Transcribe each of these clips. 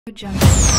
Jump.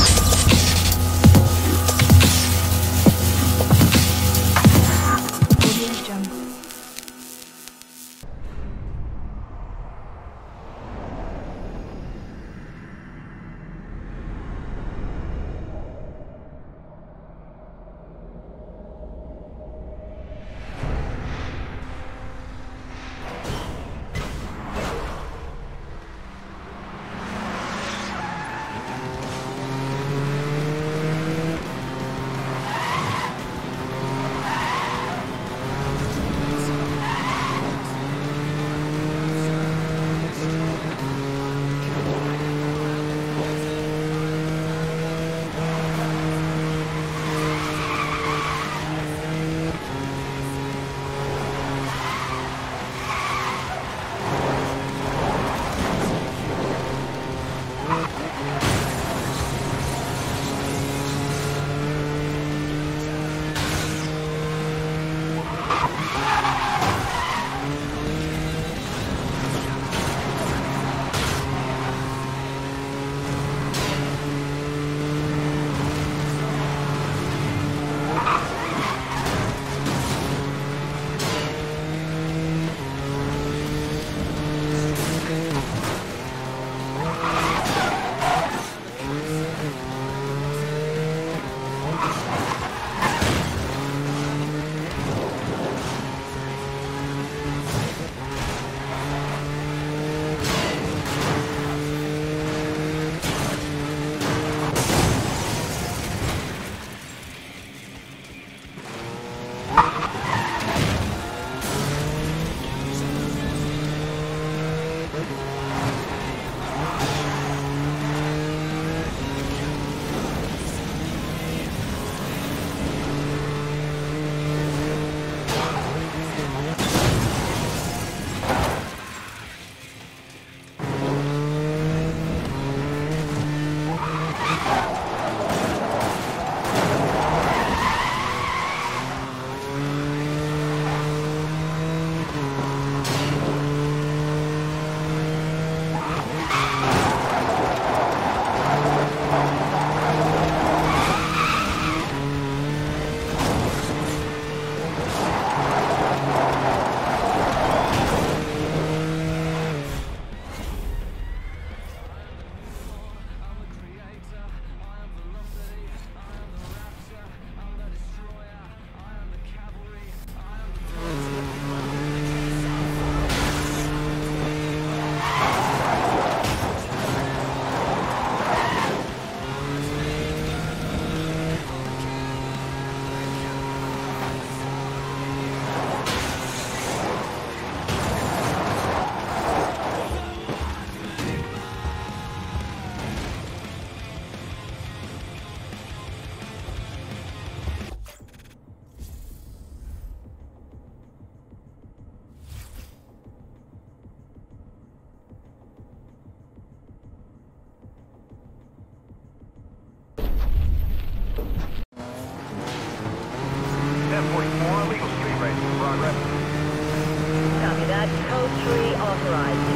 Copy that. Code 3 authorized.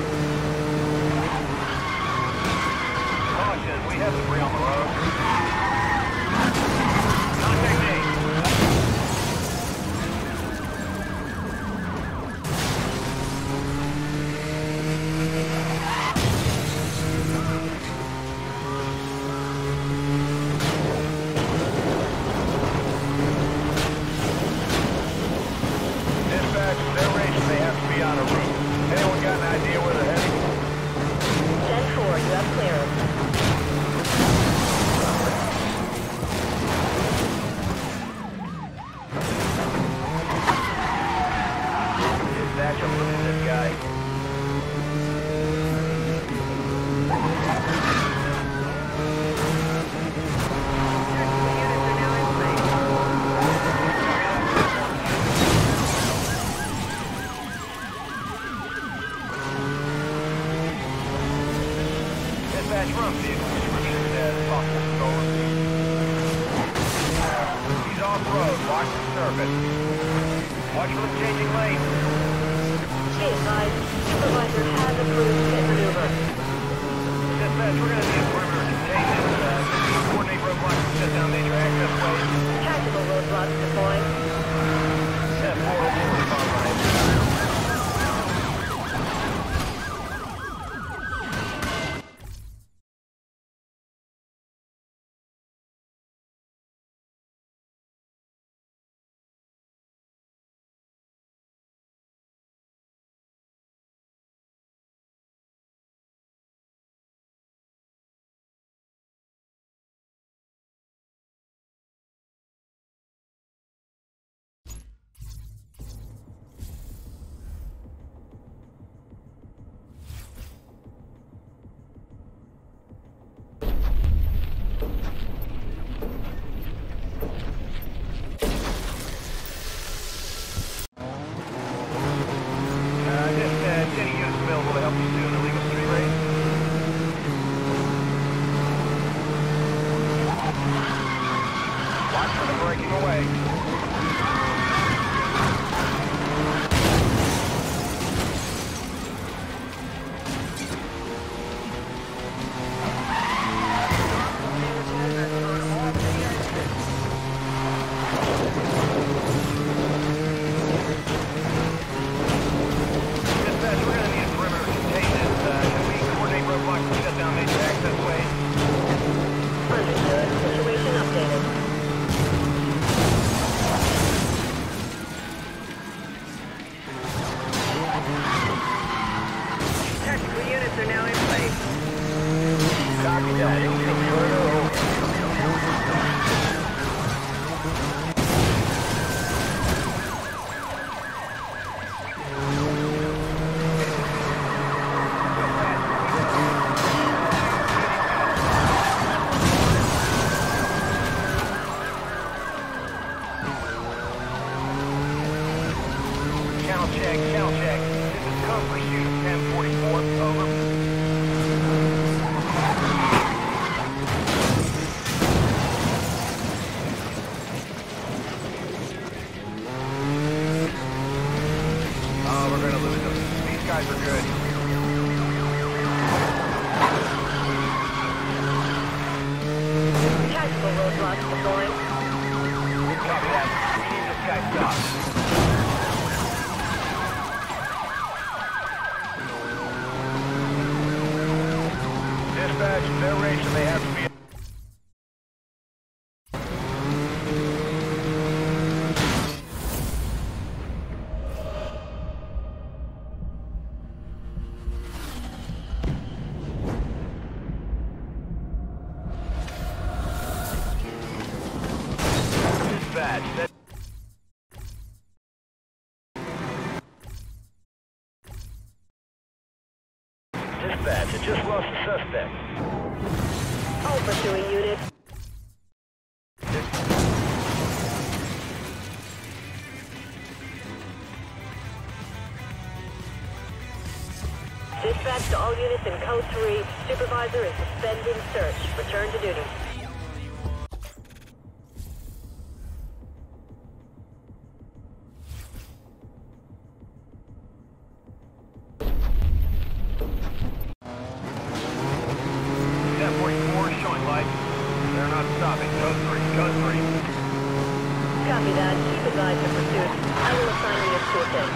Caution, we have debris on the road. Contact me. Their range may have to be on a route. Anyone got an idea where they're heading? 10-4, you have clearance. Dispatch, I'm looking at this guy. From vehicle description says possible stolen. He's off-road. Watch the surface. Watch for the changing lanes. Stay advised. Supervisor has approved pit maneuver. Dispatch, we're going to need a perimeter containment. Tactical roadblocks deploying. Copy that. We need this guy stopped. Dispatch, they're racing. They have to be... Dispatch, it just lost the suspect. All pursuing units. Dispatch to all units in Code 3. Supervisor is suspending search. Return to duty. They're not stopping. Code 3, Code 3. Copy that. Keep advised of pursuit. I will assign units to assist.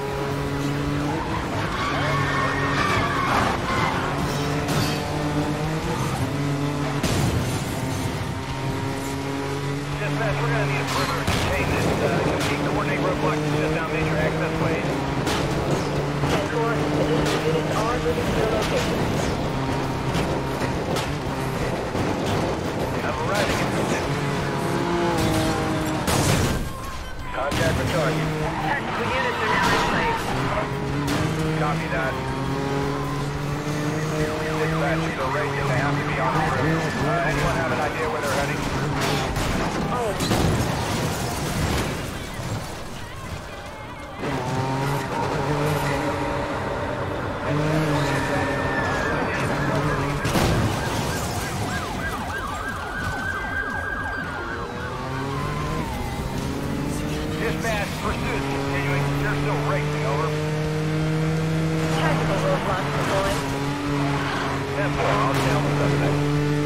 Dispatch, we're going to need a perimeter to contain this. Can we coordinate roadblocks to shut down major access ways? 10-4, additional units are moving to your location. I'm arriving in pursuit. Contact for target. Tactical units are now in place. Copy that. Dispatchers are racing. They have to be on the road. Anyone have an idea where they're heading? Oh. Dispatch, pursuit continuing. You're still racing, over. Tactical roadblocks deployed. 10-4, I'll tail the suspect.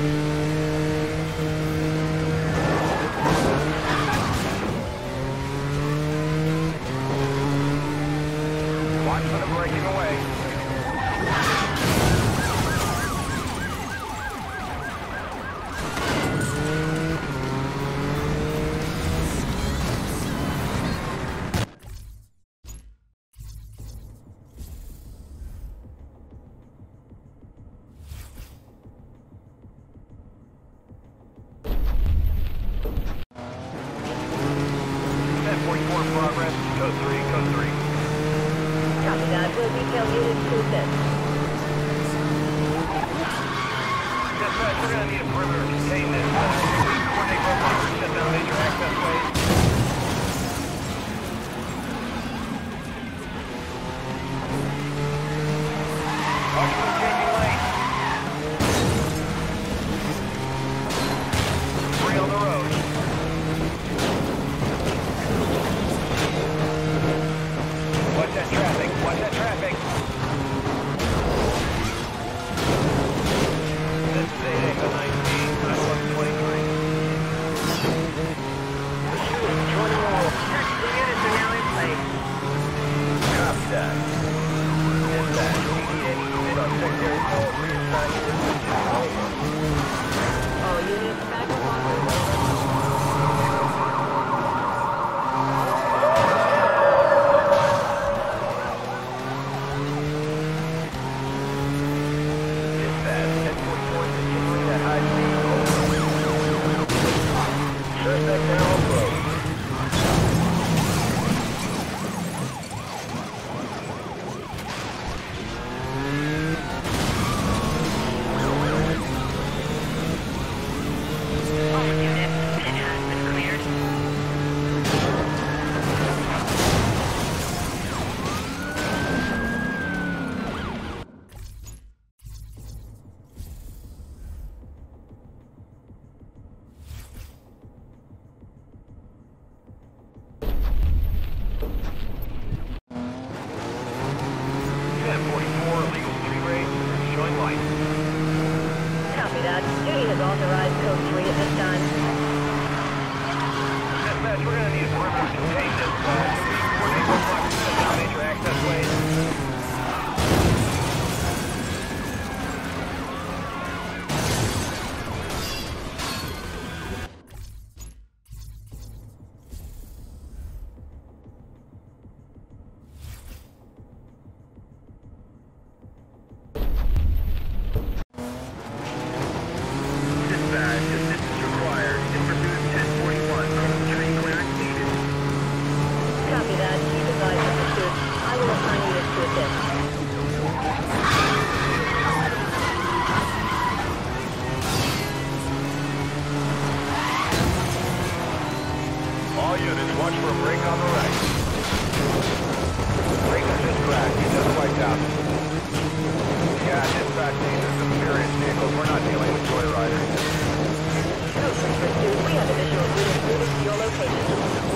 Watch for them breaking away. Progress, Code 3, Code 3. Copy that. We'll detail units to assist. Dispatch, we're going to need a perimeter to contain this. Can we coordinate roadblocks to shut down major access ways? Watch for the changing lane. 3 on the road. Watch that traffic. Watch that traffic. This is 8 19, 911 pursuit. Authorize code 3 at this time. Dispatch, we're gonna need a perimeter to contain this. Can we coordinate roadblocks to shut down major access ways? Copy that. Keep advised of pursuit. I will assign units to assist. All units, watch for a break on the right. Breaker just cracked. He just wiped out. Yeah, dispatch, these are some serious vehicles. We're not dealing with joyriders. Code 3 pursuit. We have additional units moving to your location.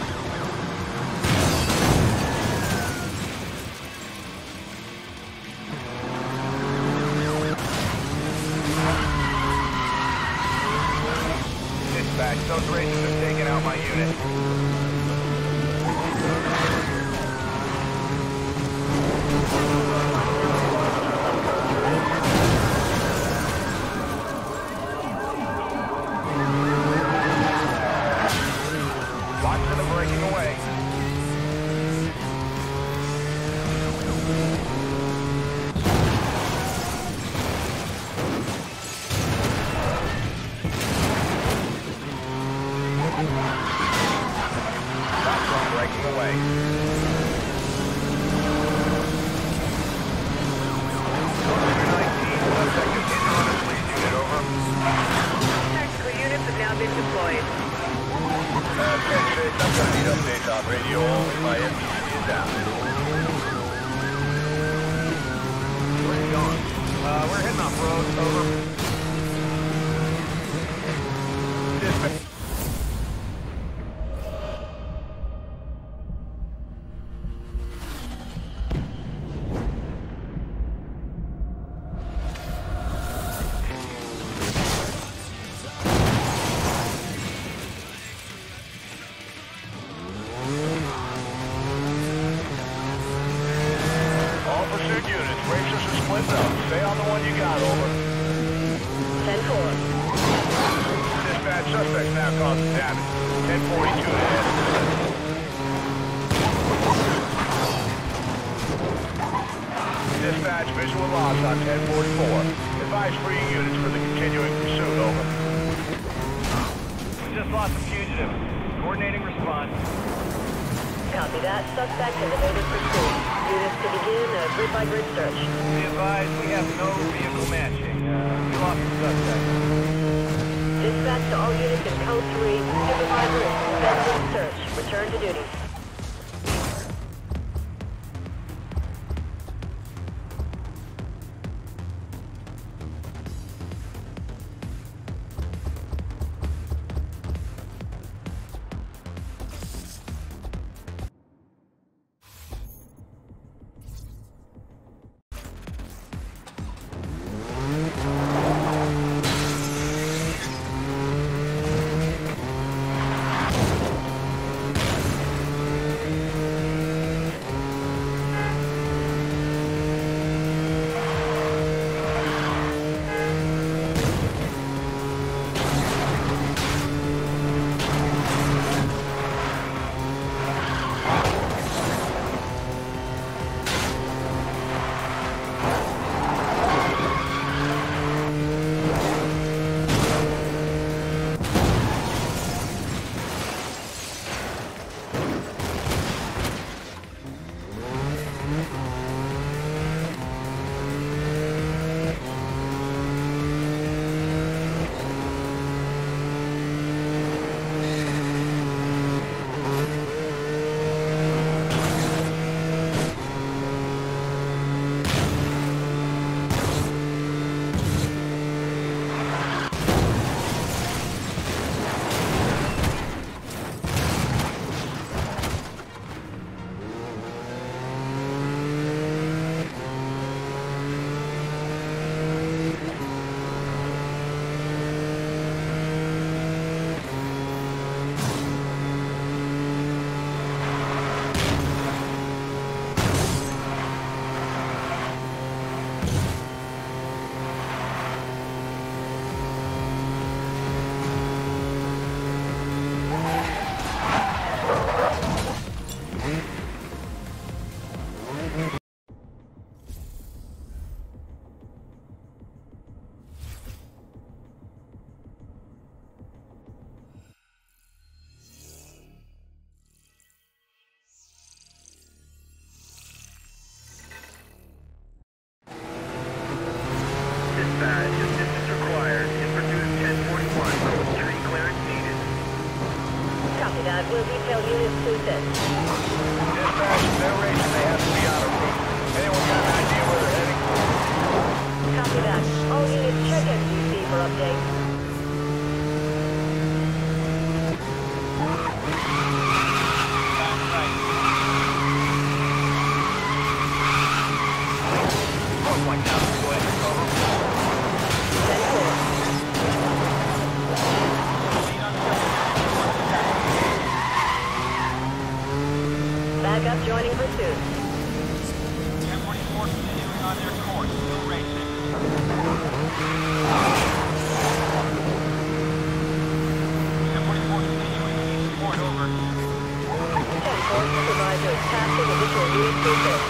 Dispatch, those racers have taken out my unit. Watch for them breaking away. Watch for them breaking away. Tactical units have now been deployed. I'm gonna need updates on radio only. My MPC is down. Where you going? We're heading off road. Over. Dispatch. All pursuit units, racers are splitting up. Stay on the one you got, over. 10-4. Dispatch, suspects now causing damage. 1042 to head. Dispatch, visual loss on 1044. Advise freeing units for the continuing pursuit, over. We just lost a fugitive. Coordinating response. Copy that. Suspect has evaded pursuit. Units to begin a grid-by-grid search. Be advised, we have no vehicle matching. We lost the suspect. Dispatch to all units in code 3. Supervisor is suspending search. Return to duty. that. We'll detail units to this. Dispatch, their race may have to be on a route. Anyone got an idea where they're heading? Copy that. All units check MCC for update. Like now, go ahead and cover. 10-4. Backup joining pursuit. 1044 continuing on their course, still racing. 1044 continuing eastward, over. 10-4 supervisor is passing additional units to this.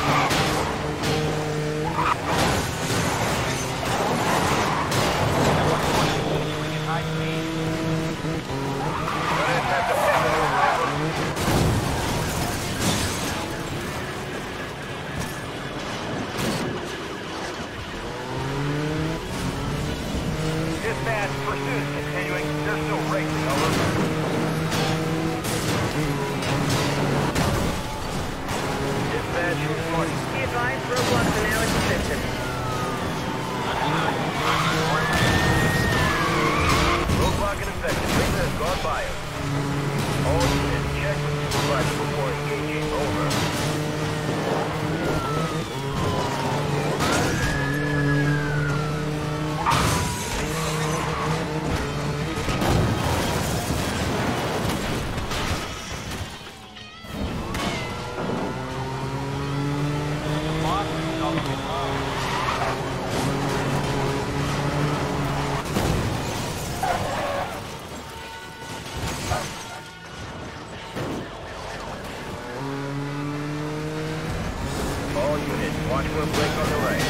High speed. Dispatch, pursuit is continuing. They're still racing, over. Dispatch, reporting. Be advised, roadblocks are now in position. Roadblock in effect. The train has gone by us. All units check with supervisor before engaging. Over. All units, watch for a break on the right.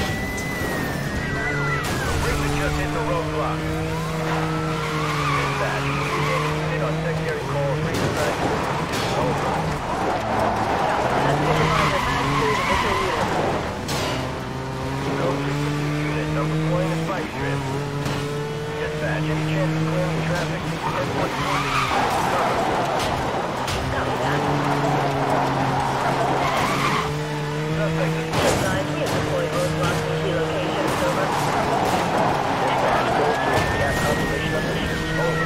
The bridge has just hit the roadblock. Dispatch, unit on secondary call, resupply. Over. No frequency unit, number 4 in the spike strip. Dispatch, any chance of clearing traffic? 10.20. Copy that. Suspect is Advise, we have deployed roadblocks in key locations. Over. dispatch, go through. We have confirmation of mission. Over.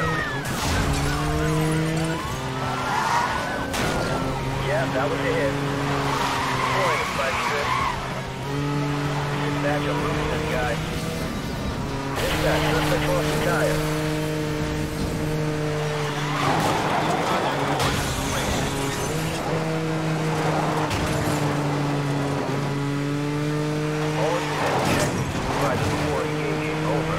Yeah, that was a hit. 4 in the spike strip. Dispatch, I'm losing this guy. Dispatch, suspect lost the tire. All units check with supervisor before engaging. Over.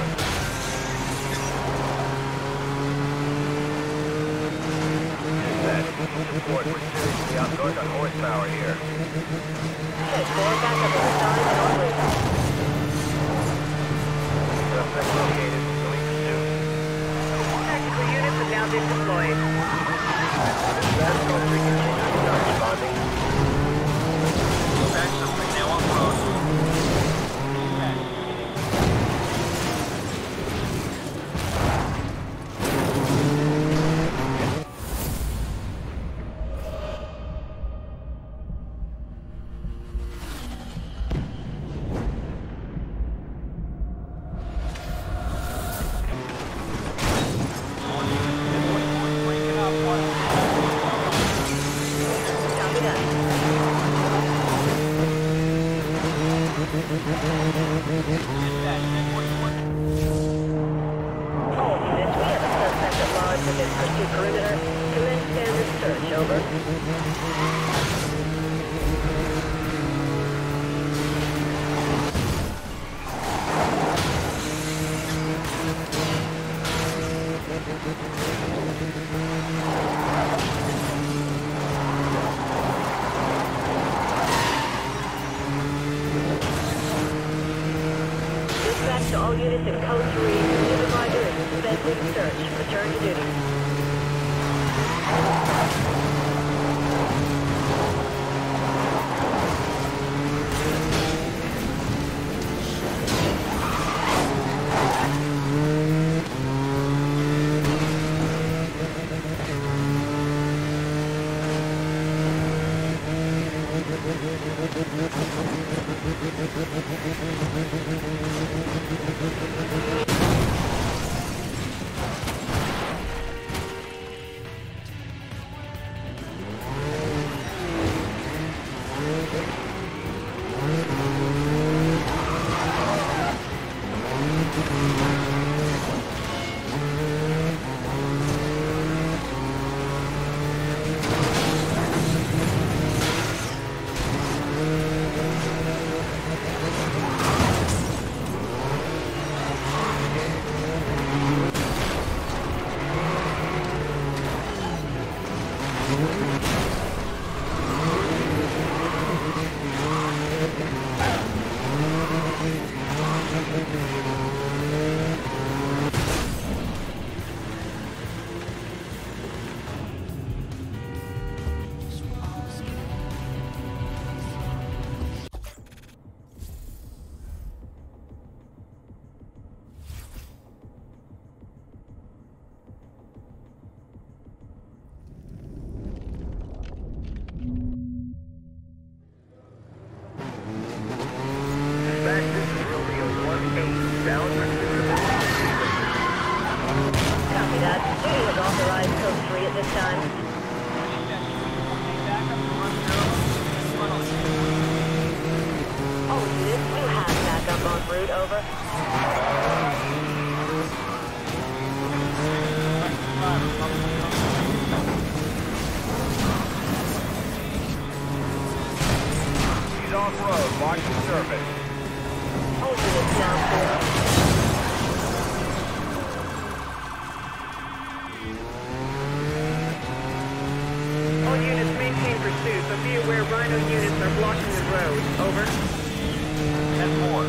Dispatch, support. We're seriously outgunned on horsepower here. 10-4, backup on the side and en route. Suspect located. Going pursuit. Tactical units have now been deployed. Dispatch, go through. Continuing not responding. Dispatch, something now on road. Dispatch. Breaking up one. Copy that. All units, we have a suspect at large within pursuit perimeter. Commence standard search. Over. Dispatch to all units in code 3. Supervisor is suspending search. Return to duty. Copy that. Duty was authorized code 3 at this time. Dispatch, coordinate backup to run funnel. All units, you have backup en route, over. He's off-road. Watch the surface. All units now clear. All units maintain pursuit, but be aware Rhino units are blocking the road. Over. 10-4.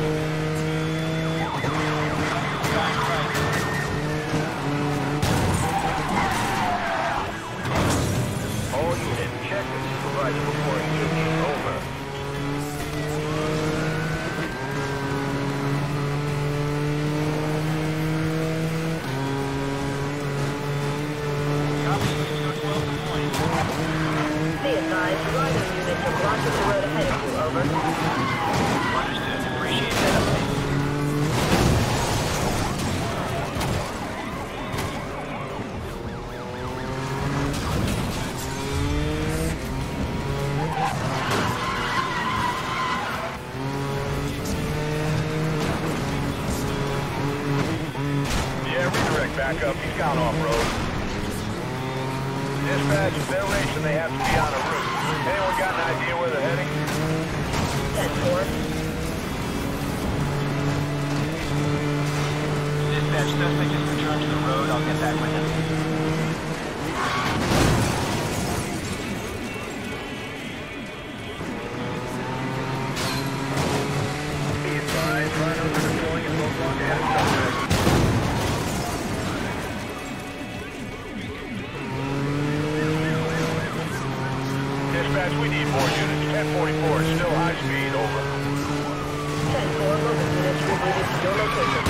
All units, check with supervisor before engaging. Over. Be advised, Rhino units are blocking the road ahead of you. Over. Understood. Appreciate that update. Yeah, redirect back up. He's gone off-road. Dispatch, if they're racing, they have to be on a route. Anyone got an idea where they're heading? 10-4. Dispatch, suspect just returned to the road. I'll get back with him. Be advised, rhinos are deploying and won't walk ahead of suspect. Dispatch, we need more units. 1044, still high speed, over. 10-4, local units rebooted to your location.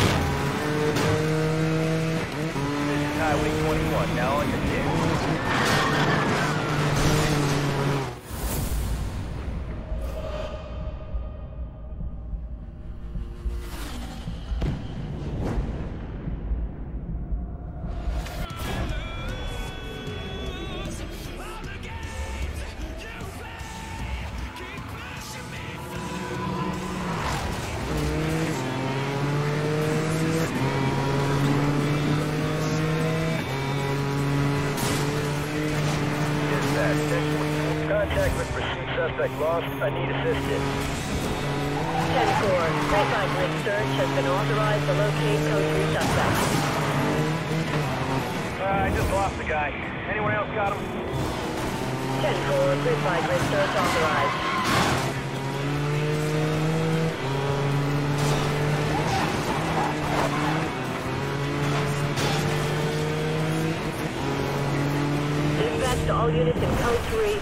This is Highway 21, now on your kid. Contact with pursuit suspect lost. I need assistance. 10-4, Grapevine Grid search has been authorized to locate code 3 suspect. I just lost the guy. Anyone else got him? 10-4, Grapevine Grid search authorized. Dispatch to all units in code 3.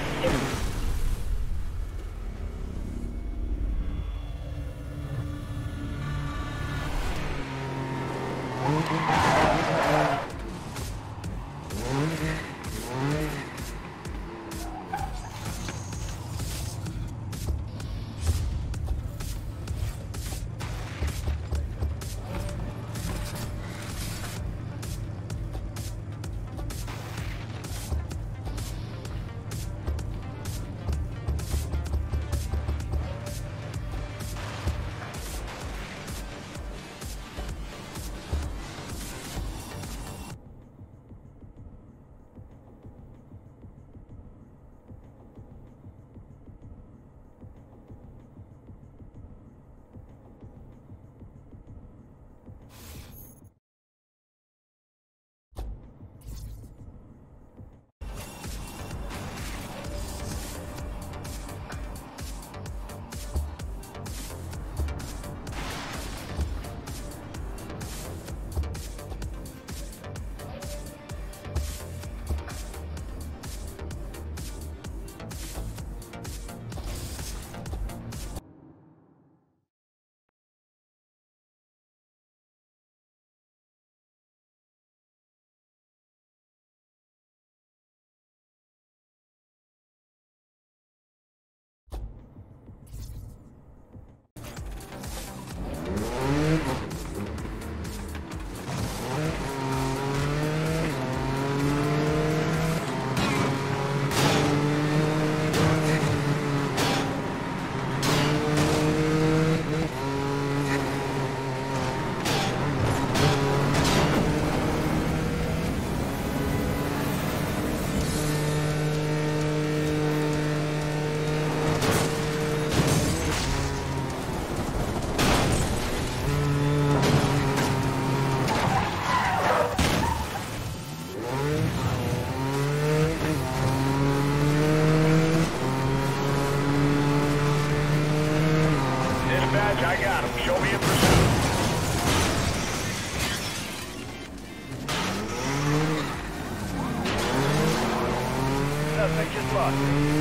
Suspect just lost.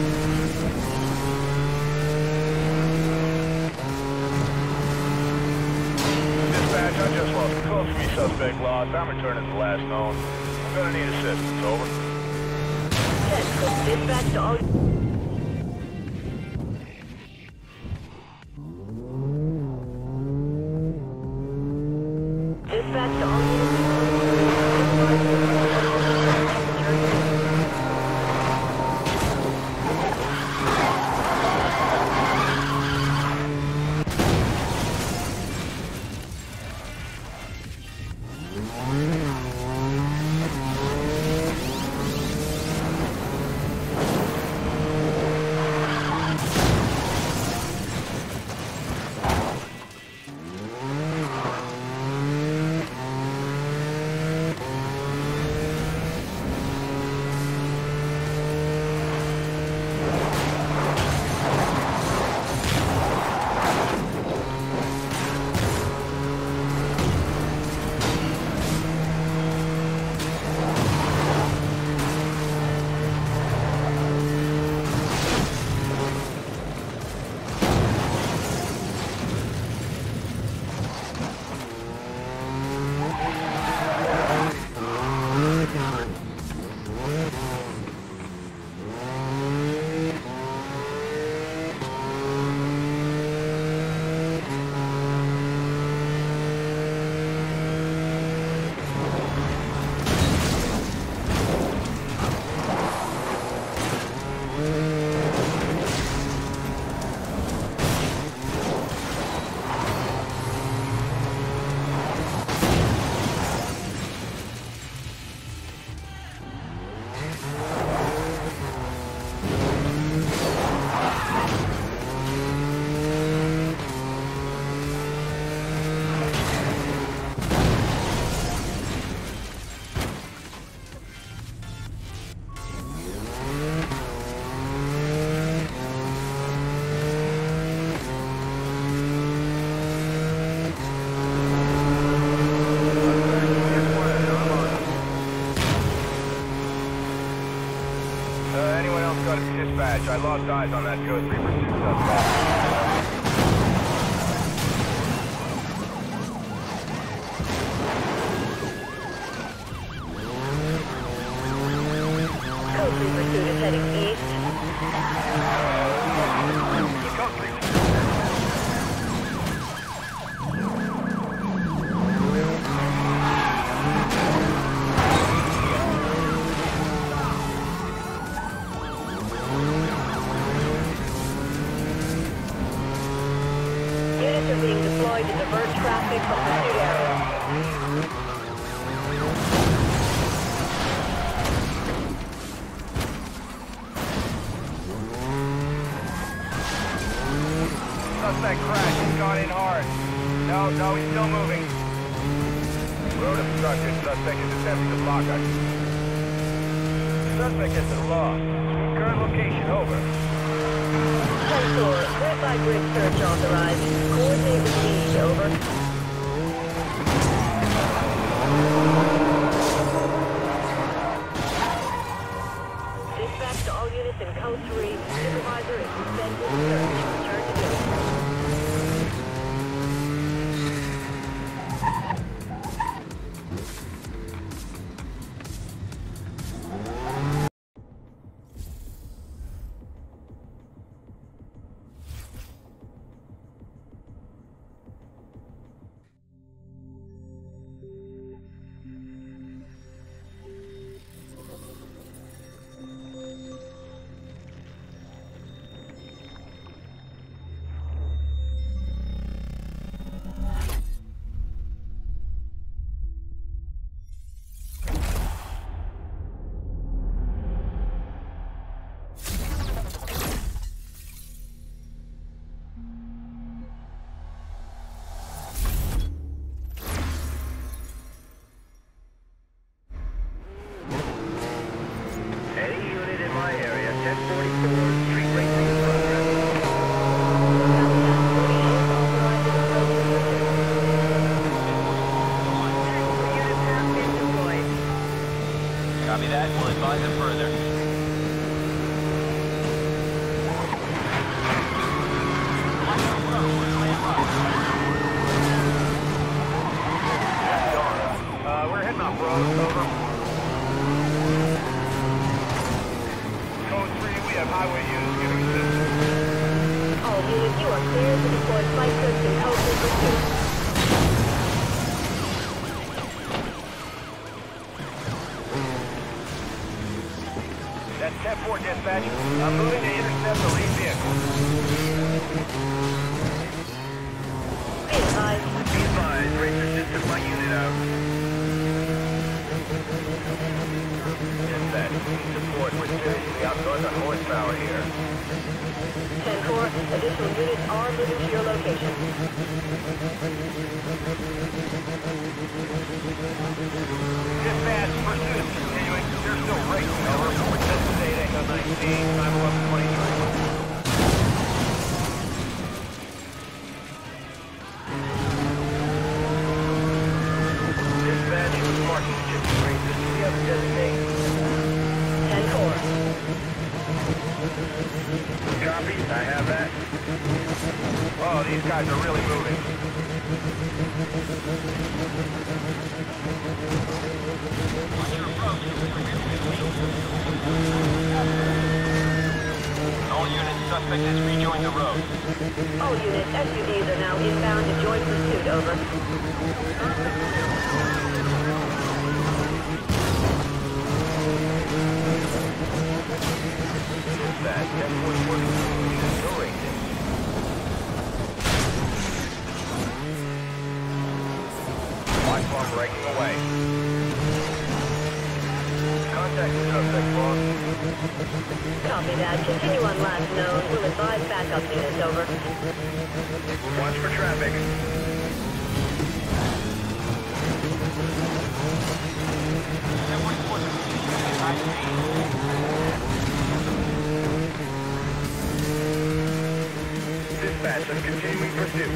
Dispatch, I just lost a call for me. Suspect lost. I'm returning the last known. I'm gonna need assistance. Over. 10, dispatch to all... Dispatch to all units. Dispatch, I lost eyes on that code 3 pursuit suspect. Code 3 pursuit is heading east. Code 3. Units are being deployed to divert traffic from pursuit area. Suspect crashed. He's gone in hard. No, he's still moving. Road obstructed. Suspect is attempting to block us. Suspect has been lost. Current location, over. 10-4, grid-by-grid search authorized. Coordinate with lead, over. Dispatch to all units in Code 3. Supervisor is suspended search. Return to duty. Copy that. We'll advise it further. coast, over. Code 3, we have highway units giving assistance. All units, you are clear to deploy flight troops in code 3 pursuit. That's 10-4 dispatch. I'm moving to intercept the lead vehicle. Be advised. Be advised, Ranger just took my unit out. Dispatch, need support. We're seriously outgunned on horsepower here. 10-4, additional units are moving to your location. Dispatch, pursuit is continuing. They're still racing, over. We're testing 8 Echo 19, 911 23. Dispatch, marking shipping rate. This is the other designate. 10-4. Copy, I have that. Oh, these guys are really moving. All units, suspect has rejoined the road. All units, SUVs are now inbound to join pursuit, over. Dispatch, 10-4 units still racing. Watch bomb breaking away. Contact the suspect, boss. Copy that. Continue on last known. We'll advise backup units, over. Watch for traffic. Dispatch, I'm continuing pursuit.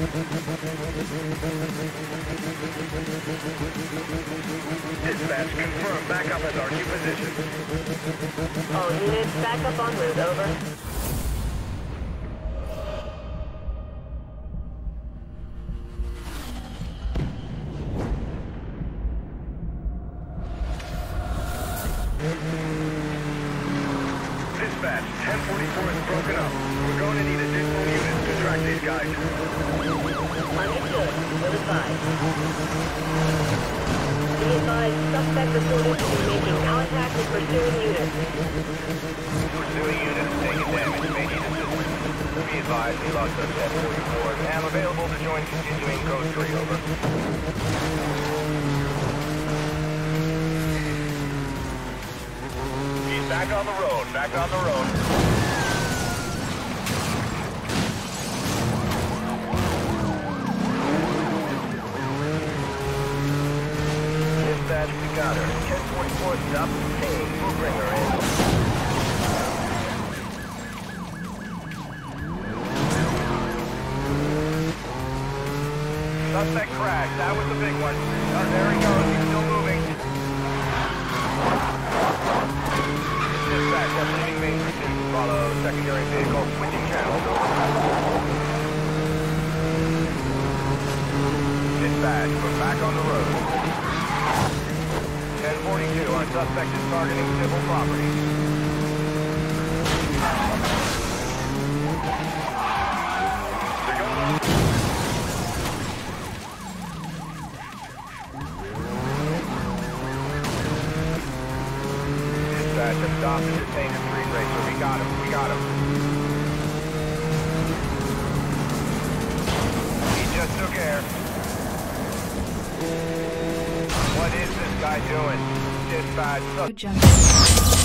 Dispatch, confirm backup at our new position. All units, backup en route, over. Dispatch, 1044 is broken up. We're going to need additional units to track these guys. Understood. Will advise. Be advised, suspect reported to be making contact with pursuing units. Pursuing units taking damage. May need assistance. Be advised, he lost us at 44. Am available to join continuing code 3, over. He's back on the road, back on the road. Dispatch, we got her. 1044 stop the scene. We'll bring her in. Suspect crashed. That was the big one. There he goes. He's still moving. Dispatch, I'm leaving main pursuit. Follow secondary vehicle. Switching channels. Dispatch, we're back on the road. 1042. Our suspect is targeting civil property. They're going up. Dispatch, I'm stopped and detained a street racer. We got him. We got him. He just took air. What is this guy doing? Dispatch. Good job.